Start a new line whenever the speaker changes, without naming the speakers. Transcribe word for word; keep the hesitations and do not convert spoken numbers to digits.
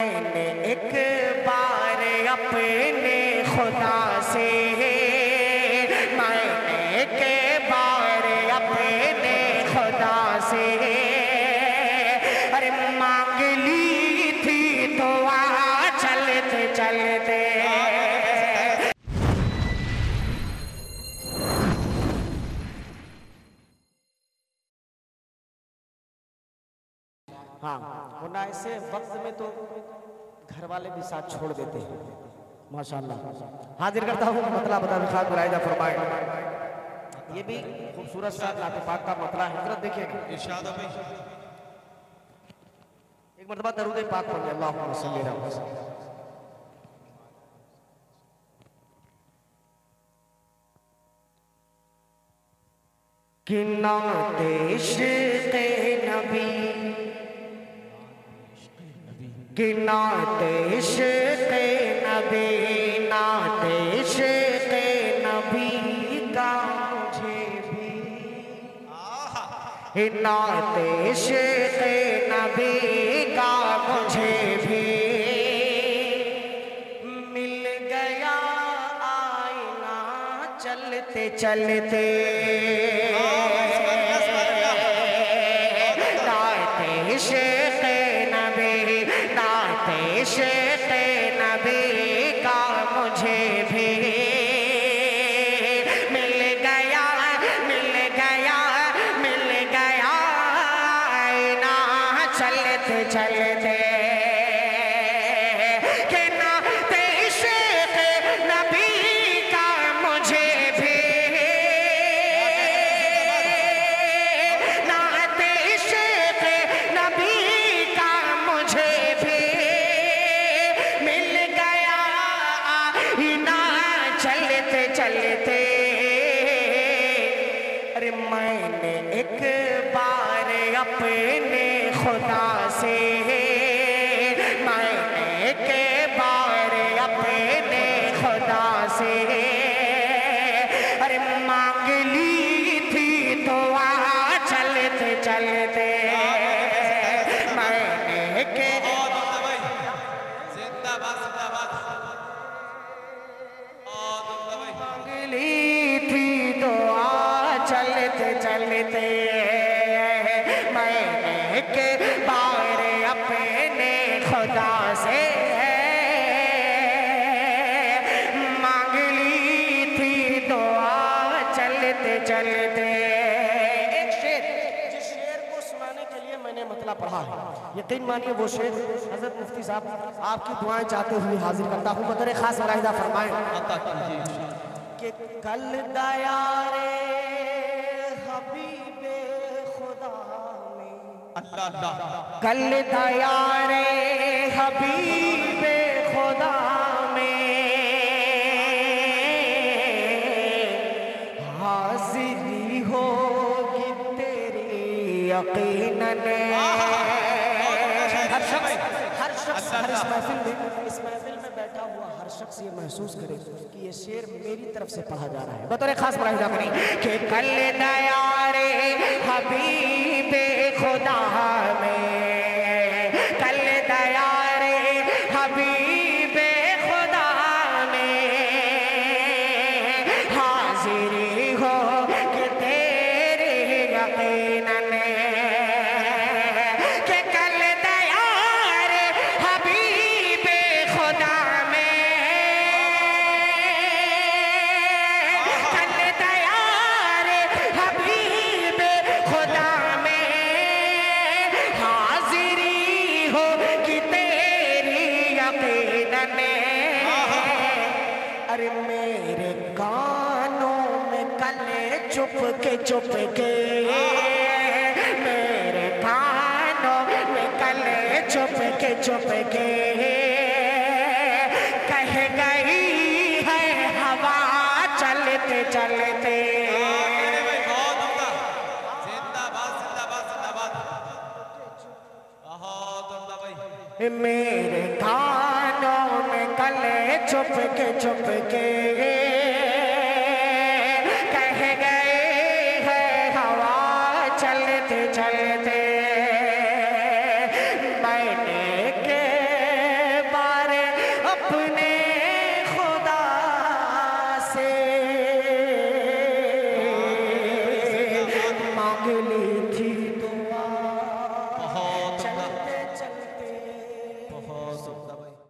मैंने एक बार अपने खुदा से मैंने एक बार अपने खुदा से अरे मांग ली थी तो आ चलते चलते। हाँ, वरना ऐसे वक्त में तो घर वाले भी साथ छोड़ देते हैं। माशाअल्लाह हाजिर करता हूँ मतला बता खान बुराइदा फरमाए। ये भी खूबसूरत सा नाते पाक का मतला है। हजरत देखिएगा इरशाद भाई एक मरतबा दरूद पाक पढ़िए अल्लाहुम्मा सल्ली अला मुहम्मद। कि नाते इश्क़े नबी कि नाते इश्क़े नबी नाते इश्क़े नबी का मुझे भी नाते इश्क़े नबी का मुझे भी मिल गया आईना चलते चलते। नाते इश्क़े नबी नाते इश्क़े नबी का मुझे भी मिल गया मिल गया मिल गया आईना चलते चलते। कि नाते इश्क़े नबी का मुझे भी नाते इश्क़े नबी का मुझे भी मिल गया आईना चलते चलते। अरे मैंने एक बार अपने खुदा से मैंने एक बार अपने खुदा से अरे मांग ली थी तो आ चलते चलते। मैंने एक मांग ली थी तो आ चलते चलते। मैंने एक बार अपने खुदा से मांग ली थी तो आ चलते चलते। एक शेर जिस शेर को सुनाने के लिए मैंने मतलब पढ़ा है, यकीन मानिए वो शेर हजरत मुफ्ती साहब आपकी दुआएं चाहते हुए हाजिर करता हूँ। बतौर खास मुलाहिदा फरमाएं कि कल दया रे हबीबे खुदा में कल दया रे हबीबे खुदा में हाजिरी होगी तेरी यकीनन। हर शख्स हर शख्स हर इस महफिल में इस महफिल में बैठा हुआ हर शख्स ये महसूस करे कि ये शेर मेरी तरफ से पढ़ा जा रहा है। बतौर खास मुलाहिदा करें कि कल दया रे हबीबे खुदा में कल दया रे हबीबे खुदा में हाजिरी हो कि तेरे यकीनन। कि कल दया रे हबीबे खुदा में कल दया रे हबीबे खुदा में हाजिरी हो कि तेरी यकीनन। अरे मेरे कानों में कले चुप के चुप के मेरे कानों में कले चुप के चुप के कह गई है हवा चलते चलते। मेरे कानों में कले चुप के चुप के